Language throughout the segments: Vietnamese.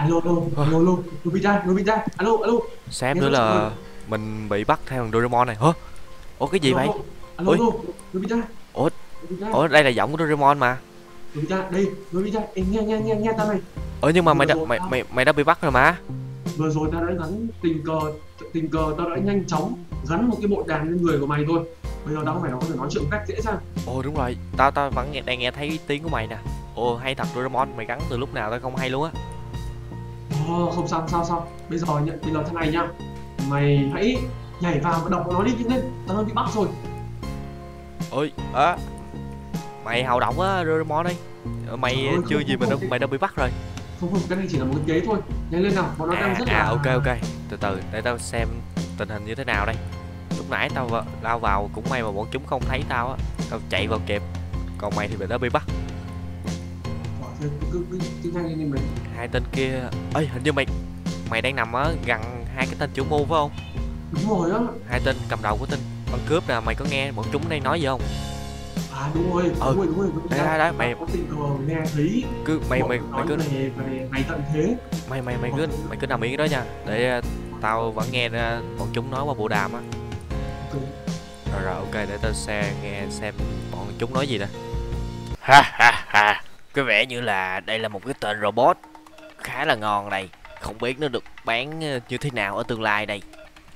Alo alo alo alo, Nobita Nobita, alo alo, Xem nghe nữa rõ chưa rồi? là mình bị bắt theo thằng Doraemon này. Hả? Ủa cái gì Alo vậy? alo alo Ui, alo, Nobita ủa, Nobita đây là giọng của Doraemon mà. Nobita đây, Nobita, ê, nghe nghe nghe nghe tao này. Ơ nhưng mà Vừa rồi mày đã bị bắt rồi mà. tao đã gắn tình cờ tao đã nhanh chóng gắn một cái bộ đàm lên người của mày thôi. Bây giờ tao có thể nói chuyện một cách dễ dàng. Ồ đúng rồi, tao vẫn đang nghe thấy tiếng của mày nè. Ồ hay thật Doraemon, mày gắn từ lúc nào tao không hay luôn á. Không sao sao sao, bây giờ thế này nhá, mày hãy nhảy vào và đọc nó đi, nhanh lên, tao đang bị bắt rồi. Ôi, mày hào động á Doraemon đi. Trời Mày ơi, chưa không gì không không, mày đã bị bắt rồi. không, cái này chỉ là một cái kế thôi, nhanh lên nào, bọn nó đang rất Ok là. ok, từ từ để tao xem tình hình như thế nào đây. Lúc nãy tao lao vào cũng may mà bọn chúng không thấy tao á, tao chạy vào kịp. Còn mày thì mày đã bị bắt. Cứ nhanh lên đi mày. Hai tên kia, ơi hình như mày mày đang nằm ở gần hai cái tên chủ mưu phải không? Đúng rồi á. Hai tên cầm đầu của tên băng cướp nè, mày có nghe bọn chúng đang nói gì không? Đúng rồi đúng rồi, Đấy mày có tình cờ nghe thấy cứ mày mày mày nói cứ về ngày tận thế. mày cứ nằm yên đó nha, để tao vẫn nghe bọn chúng nói qua bộ đàm á. Rồi ok, để tao nghe xem bọn chúng nói gì nè. Ha ha ha, có vẻ như là đây là một cái tên robot khá là ngon đây, không biết nó được bán như thế nào ở tương lai đây.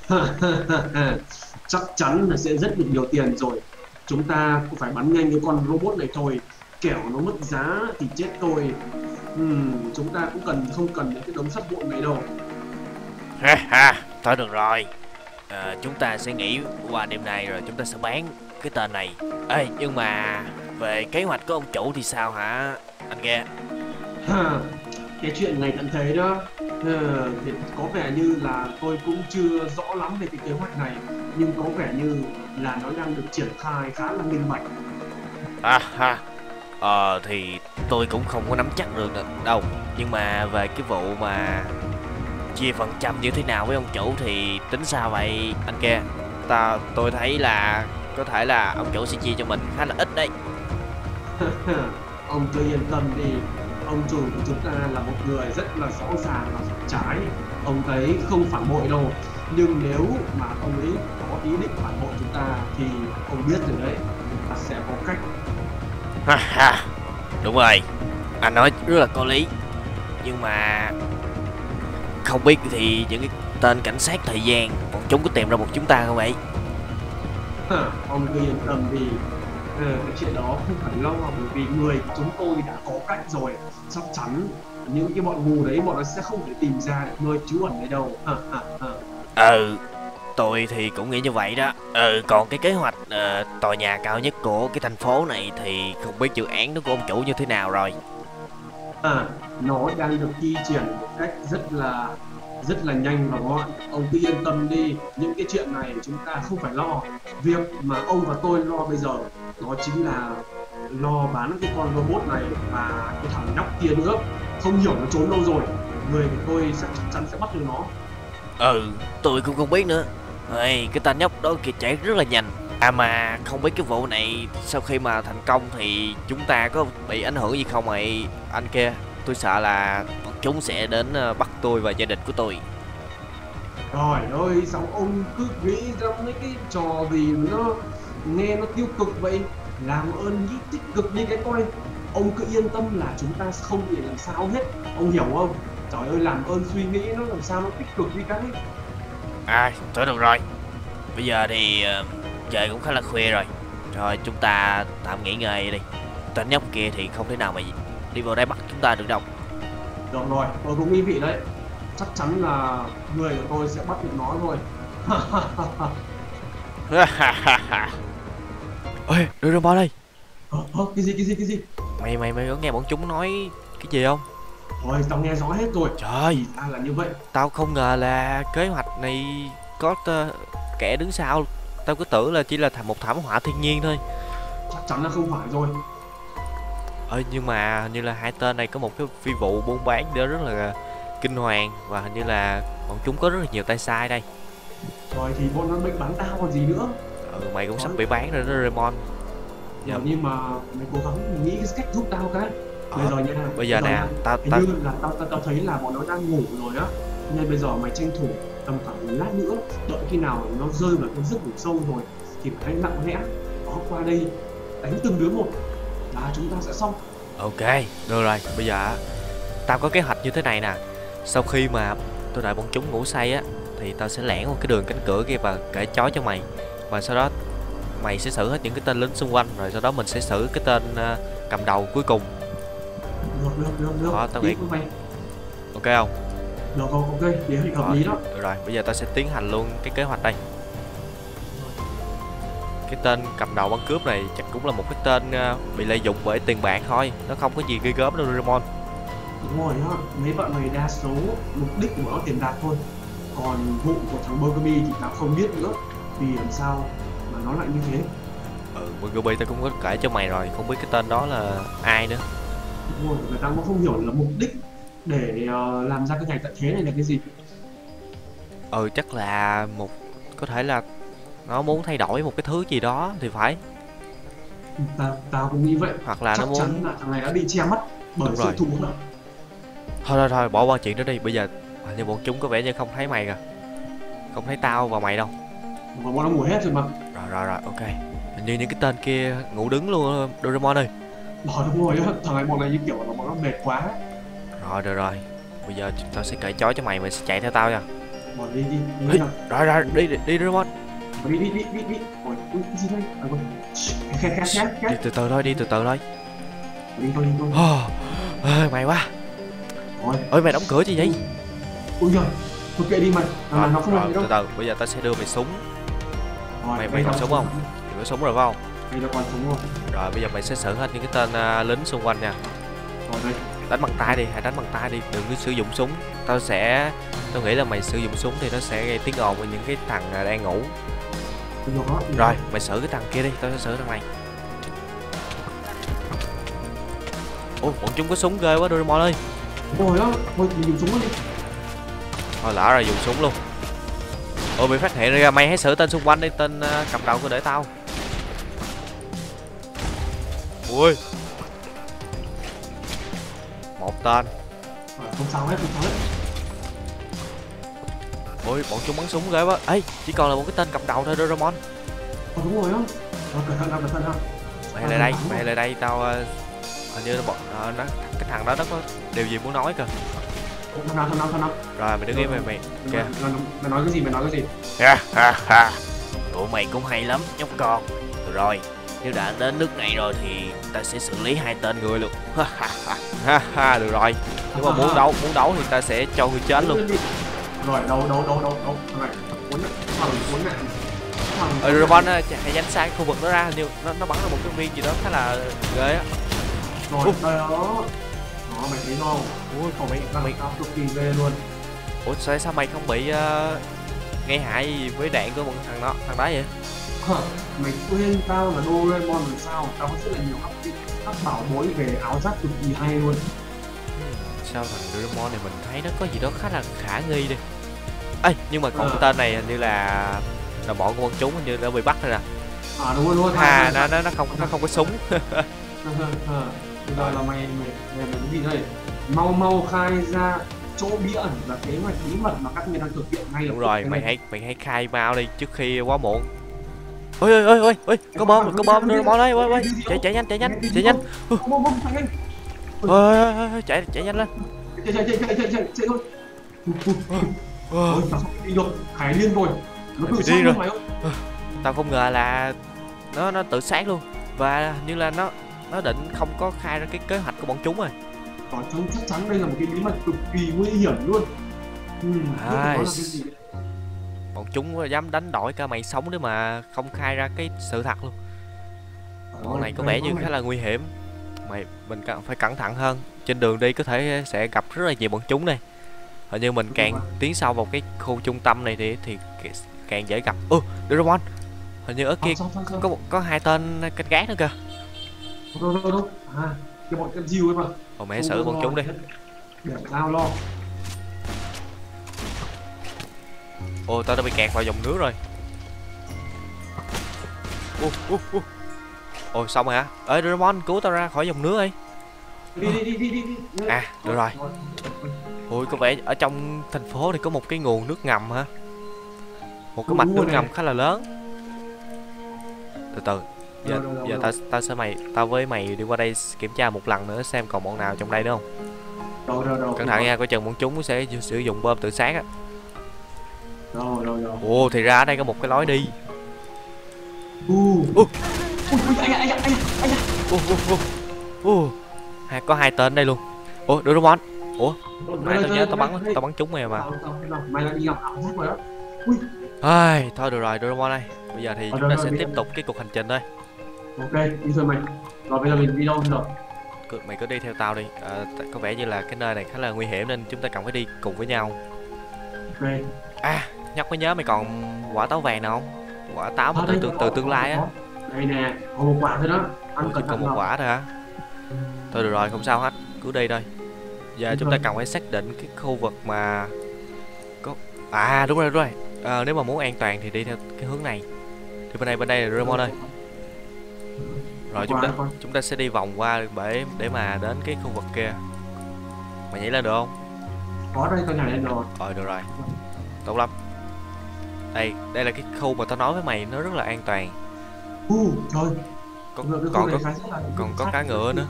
Chắc chắn là sẽ rất được nhiều tiền rồi. Chúng ta cũng phải bắn nhanh cái con robot này thôi, kẻo nó mất giá thì chết tôi. Chúng ta cũng không cần những cái đống sắt vụn này đâu. Ha ha, thôi được rồi, chúng ta sẽ nghỉ qua đêm nay rồi chúng ta sẽ bán cái tên này. Ê nhưng mà về kế hoạch của ông chủ thì sao hả anh nghe? Cái chuyện ngày tận thế đó, thì có vẻ như là tôi cũng chưa rõ lắm về cái kế hoạch này, nhưng có vẻ như là nó đang được triển khai khá là minh bạch. Ha, thì tôi cũng không có nắm chắc được đâu, nhưng mà về cái vụ mà chia phần trăm như thế nào với ông chủ thì tính sao vậy anh kia? Tôi thấy là có thể là ông chủ sẽ chia cho mình khá là ít đấy. Ông cứ yên tâm đi, ông chủ của chúng ta là một người rất là rõ ràng và phải trái. Ông ấy không phản bội đâu, nhưng nếu mà ông ấy có ý định phản bội chúng ta thì ông biết rồi đấy, chúng ta sẽ có cách. Ha, đúng rồi, anh nói rất là có lý, nhưng mà không biết thì những cái tên cảnh sát thời gian bọn chúng có tìm ra một chúng ta không vậy? Ông cứ yên tâm đi, cái chuyện đó không phải lo, bởi vì người của chúng tôi đã có cách rồi. Chắc chắn những cái bọn ngu đấy bọn nó sẽ không thể tìm ra được nơi trú ẩn đấy đâu. Tôi thì cũng nghĩ như vậy đó. Còn cái kế hoạch tòa nhà cao nhất của cái thành phố này thì không biết dự án đó của ông chủ như thế nào rồi. Nó đang được thi triển một cách rất là nhanh và gọn. Ông cứ yên tâm đi, những cái chuyện này chúng ta không phải lo. Việc mà ông và tôi lo bây giờ đó chính là lo bán cái con robot này và cái thằng nhóc kia nữa. Không hiểu nó trốn đâu rồi, người của tôi chắc chắn sẽ bắt được nó. Tôi cũng không biết nữa. Cái tên nhóc đó kìa chạy rất là nhanh. Mà không biết cái vụ này sau khi mà thành công thì chúng ta có bị ảnh hưởng gì không vậy anh kia? Tôi sợ là bọn chúng sẽ đến bắt tôi và gia đình của tôi. Trời ơi, sao ông cứ nghĩ ra mấy cái trò gì nó nghe nó tiêu cực vậy? Làm ơn nghĩ tích cực như cái coi. Ông cứ yên tâm là chúng ta không bị làm sao hết. Ông hiểu không? Trời ơi, làm ơn suy nghĩ nó làm sao nó tích cực đi cái. Thôi được rồi. Bây giờ thì trời cũng khá là khuya rồi. Rồi chúng ta tạm nghỉ ngơi đi. Tên nhóc kia thì không thể nào mà đi vào đây bắt chúng ta được đâu. Được rồi, tôi cũng nghĩ vậy đấy. Chắc chắn là người của tôi sẽ bắt được nó thôi. Ôi, Doraemon đây. Cái gì? Mày có nghe bọn chúng nói cái gì không? Thôi, tao nghe rõ hết rồi. Trời, Thì ra là như vậy. tao không ngờ là kế hoạch này có kẻ đứng sau. Tao cứ tưởng là chỉ là một thảm họa thiên nhiên thôi. Chắc chắn là không phải rồi. Nhưng mà hình như là hai tên này có một cái phi vụ buôn bán đó rất là kinh hoàng, và hình như là bọn chúng có rất là nhiều tay sai đây. Rồi thì bọn nó định bắn tao còn gì nữa. Mày cũng sắp bị bán rồi đó Doraemon. Nhưng mà mày cố gắng nghĩ cái cách giúp tao cái. Bây giờ nha, bây giờ nè, hình như là tao thấy là bọn nó đang ngủ rồi á, nên bây giờ mày tranh thủ tầm khoảng một lát nữa, đợi khi nào nó rơi vào cái giấc ngủ sâu rồi thì hãy lặng lẽ nó qua đây đánh từng đứa một là chúng ta sẽ xong. Ok, được rồi, bây giờ tao có kế hoạch như thế này nè. Sau khi mà tôi đợi bọn chúng ngủ say á, thì tao sẽ lẻn qua cái đường cánh cửa kia và cởi trói cho mày. Và sau đó mày sẽ xử hết những cái tên lính xung quanh, rồi sau đó mình sẽ xử cái tên cầm đầu cuối cùng. Được. Đó, tao nghĩ ok không? Được, ok, vậy thì hợp lý đó. Được rồi, bây giờ tao sẽ tiến hành luôn cái kế hoạch đây. Cái tên cầm đầu băng cướp này chắc cũng là một cái tên bị lợi dụng bởi tiền bạc thôi, nó không có gì ghê gớm đâu Doraemon. Đúng rồi đó, mấy bọn mày đa số mục đích của nó tiền bạc thôi. Còn vụ của thằng Burgerby thì tao không biết nữa, vì làm sao mà nó lại như thế. Burgerby tao cũng có kể cho mày rồi, không biết cái tên đó là ai nữa. Đúng rồi, người ta cũng không hiểu là mục đích để làm ra cái ngày tận thế này là cái gì. Chắc là có thể là nó muốn thay đổi một cái thứ gì đó thì phải. Tao cũng nghĩ vậy. Hoặc là chắc nó muốn... chắn là thằng này đã bị che mắt bởi sự thù hận. Thôi bỏ qua chuyện đó đi. Bây giờ hình như bọn chúng có vẻ như không thấy mày kìa, không thấy tao và mày đâu. Bọn nó ngủ hết rồi mà. Rồi ok, hình như những cái tên kia ngủ đứng luôn Doraemon ơi. Đúng rồi á, thằng này bọn này như kiểu là bọn nó mệt quá. Được rồi, bây giờ tao sẽ cởi trói cho mày, mày sẽ chạy theo tao nha. Đi Rồi đi Doraemon. Đi. Ôi, cái gì đây? Khét. Đi từ từ thôi. Đi thôi. Mày quá. Ôi mày đóng cửa gì vậy? Ui giời, thôi kệ đi mày. Nó không làm gì đâu. Từ bây giờ tao sẽ đưa mày súng. Mày còn súng không? Mày có súng rồi phải không? Mày đã còn súng rồi. Rồi bây giờ mày sẽ xử hết những cái tên lính xung quanh nha. Rồi đây. Đánh bằng tay đi, hãy đánh bằng tay đi, đừng có sử dụng súng. Tao nghĩ là mày sử dụng súng thì nó sẽ gây tiếng ồn với những cái thằng đang ngủ. Rồi mày xử cái thằng kia đi, tao sẽ xử thằng này. Ôi bọn chúng có súng ghê quá Doraemon ơi. Rồi á, thôi mình dùng súng đi. Thôi lỡ rồi dùng súng luôn. Bị phát hiện ra, mày hãy xử tên xung quanh đi, tên cầm đầu cứ để tao. Ui, một tên. Không sao hết. Ôi bọn chúng bắn súng ghê quá. Ê, chỉ còn là một cái tên cầm đầu thôi Doraemon. Đúng rồi á. Cẩn thận ha. Mày lại đây, tao hình như cái thằng đó nó có điều gì muốn nói kìa. Thằng nào. Rồi mày đứng im mày kìa. Mày nói cái gì? Tụi mày cũng hay lắm nhóc con. Rồi, nếu đã đến nước này rồi thì ta sẽ xử lý hai tên người luôn. Được rồi. Nếu mà muốn đấu thì ta sẽ cho người chết luôn. Rồi đấu. Thằng này cuốn nạn. Doraemon hãy tránh xa cái khu vực đó ra, hình như nó bắn ra một cái viên gì đó khá là ghê á. Rồi đây đó. Mày thấy không? Ui, mày tao cực kỳ ghê luôn. Ủa sao mày không bị gây hại gì với đạn của một thằng đó vậy? Mày quên tao là Doraemon làm sao? Tao có rất là nhiều các bảo bối về áo giáp cực kỳ hay luôn. Sao thằng Doraemon này mình thấy nó có gì đó khá là khả nghi đi. Ê, nhưng mà còn cái tên này hình như là đồng bọn của bọn chúng, hình như đã bị bắt rồi nè. Đúng rồi. Nó không có súng. Bây giờ là mày cái gì đây? Mau khai ra chỗ bí ẩn và kế hoạch bí mật mà các ngươi đang thực hiện ngay lập tức. Đúng rồi, mày hãy khai mau đi trước khi quá muộn. Ôi, có bom Doraemon ơi, chạy nhanh. Chạy nhanh lên. Chạy thôi. Ôi, tao không đi được, Hải điên rồi. Nó tự sát luôn mày không? Tao không ngờ là nó tự sát luôn. Và như là nó định không có khai ra cái kế hoạch của bọn chúng rồi. Bọn chúng chắc chắn đây là một cái bí mật cực kỳ nguy hiểm luôn. Bọn chúng dám đánh đổi cả mày sống để mà không khai ra cái sự thật luôn. Bọn này có vẻ như khá là nguy hiểm. Mình phải cẩn thận hơn. Trên đường đi có thể sẽ gặp rất là nhiều bọn chúng này. Hình như mình càng tiến sâu vào cái khu trung tâm này thì càng dễ gặp. Doraemon, hình như ở kia có hai tên canh gác nữa kìa. Đâu. Cái bọn con diêu ấy mà. Mày xử bọn chúng đi. Để tao lo. Tao đã bị kẹt vào dòng nước rồi. Xong rồi hả? Doraemon cứu tao ra khỏi dòng nước đi. Đi. À, được rồi. Ui, có vẻ ở trong thành phố thì có một cái nguồn nước ngầm hả? Một cái mạch nước ngầm khá là lớn. Từ từ. Giờ tao với mày đi qua đây kiểm tra một lần nữa xem còn bọn nào trong đây nữa không. Cẩn thận nha, coi chừng bọn chúng sẽ sử dụng bom tự sát á. Ồ, thì ra ở đây có một cái lối đi. Có 2 tên đây luôn. Ủa, Doraemon. Ủa, nãy tao nhớ tao bắn trúng mày mà. Mày lại đi gặp ảo giác rồi đó. Thôi được rồi Doraemon ơi. Bây giờ thì chúng ta sẽ tiếp tục cái cuộc hành trình thôi. Ok, đi thôi mày. Rồi bây giờ mình đi đâu rồi? Mày cứ đi theo tao đi. Có vẻ như là cái nơi này khá là nguy hiểm nên chúng ta cần phải đi cùng với nhau. Ok. Nhóc mới nhớ mày còn quả táo vàng nào không? Quả táo mà từ tương lai á. Đây nè, còn một quả thôi đó. Ăn chỉ còn một quả thôi hả? Thôi được rồi, không sao hết, cứ đi thôi. Giờ chúng ta cần phải xác định cái khu vực mà có. Đúng rồi. Nếu mà muốn an toàn thì đi theo cái hướng này. Thì bên đây là Doraemon ơi. Rồi chúng ta sẽ đi vòng qua để mà đến cái khu vực kia. Mày nhảy lên được không? Có đây, tao nhảy lên rồi. Được rồi. Tốt lắm. Đây là cái khu mà tao nói với mày, nó rất là an toàn. Trời. Còn có cá ngựa nữa.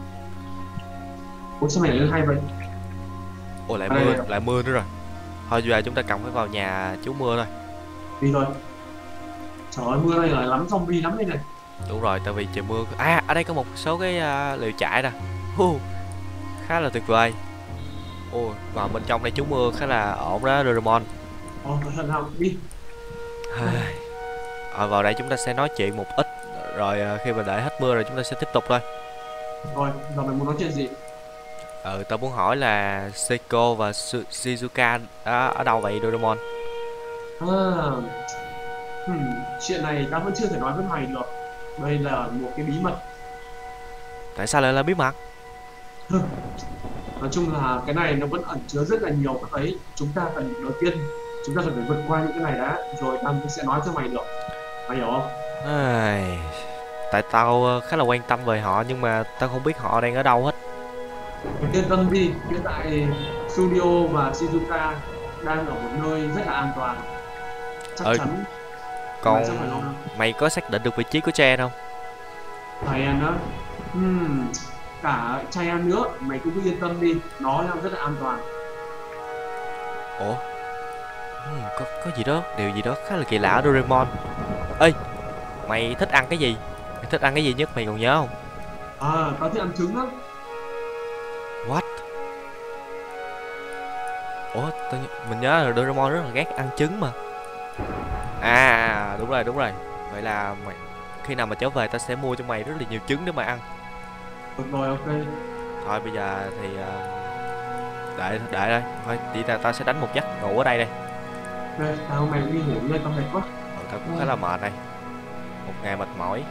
Ủa sao mày lại hay vậy? Ôi lại mưa nữa rồi. Thôi giờ chúng ta cần phải vào nhà chú mưa thôi. Đi thôi. Trời ơi, mưa này là lắm zombie lắm đây này. Đúng rồi, tại vì trời mưa. Ở đây có một số cái lều trại nè. Khá là tuyệt vời. Và bên trong đây chú mưa khá là ổn đó Doraemon. Đi. Vào đây chúng ta sẽ nói chuyện một ít. Rồi khi mà đợi hết mưa rồi chúng ta sẽ tiếp tục thôi. Rồi, giờ mày muốn nói chuyện gì? Tao muốn hỏi là Seiko và Shizuka ở đâu vậy Doraemon? Chuyện này tao vẫn chưa thể nói với mày được. Đây là một cái bí mật. Tại sao lại là bí mật? Nói chung là cái này nó vẫn ẩn chứa rất là nhiều các ấy. Chúng ta cần đầu tiên chúng ta cần phải vượt qua những cái này đã, rồi tao sẽ nói cho mày được. Mày hiểu không? Tại tao khá là quan tâm về họ nhưng mà tao không biết họ đang ở đâu hết. Yên tâm đi, hiện tại Studio và Shizuka đang ở một nơi rất là an toàn. Chắc chắn. Còn mày có xác định được vị trí của Chen không? Cheyenne á? Cả Cheyenne nữa, mày cứ yên tâm đi, nó đang rất là an toàn. Ủa? Có gì đó, điều gì đó khá là kỳ lạ ở Doraemon. Ê, mày thích ăn cái gì? Mày thích ăn cái gì nhất mày còn nhớ không? Tao thích ăn trứng á. What? Ủa, mình nhớ là Doraemon rất là ghét ăn trứng mà. Đúng rồi. Vậy là khi nào mà trở về ta sẽ mua cho mày rất là nhiều trứng để mày ăn. Được rồi, ok. Thôi bây giờ thì đợi đây. Thôi đi ta sẽ đánh một giấc ngủ ở đây đây. Ok, tao mày đi ngủ đây, tao mệt quá. Tao cũng khá là mệt đây. Một ngày mệt mỏi.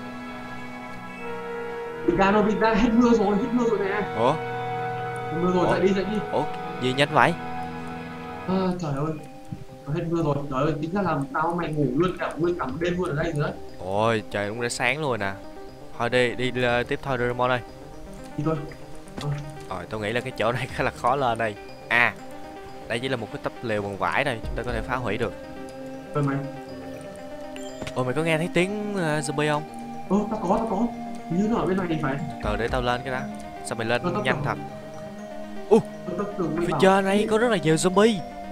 Bình ra, hết mưa rồi nè. Ủa? Hết mưa rồi, dậy đi. Ủa, gì nhanh vậy? Trời ơi. Hết mưa rồi, trời ơi, tính ra là tao mày ngủ luôn cả một đêm luôn ở đây rồi đấy. Ôi, trời cũng đã sáng luôn nè. Thôi đi tiếp thôi Doraemon ơi. Đi thôi. Rồi, tôi nghĩ là cái chỗ này khá là khó lên đây. Đây chỉ là một cái tấm lều bằng vải thôi, chúng ta có thể phá hủy được. Mày. Mày có nghe thấy tiếng zombie không? Tao có. Như nó ở bên này thì phải. Để tao lên cái đó. Sao mày lên nhanh thật? Phía Phía trên này có rất là nhiều zombie.